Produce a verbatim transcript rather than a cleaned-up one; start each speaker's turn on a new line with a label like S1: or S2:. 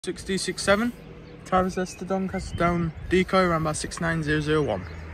S1: six D six seven, Travis Esther Doncaster down decoy around about six nine zero zero one.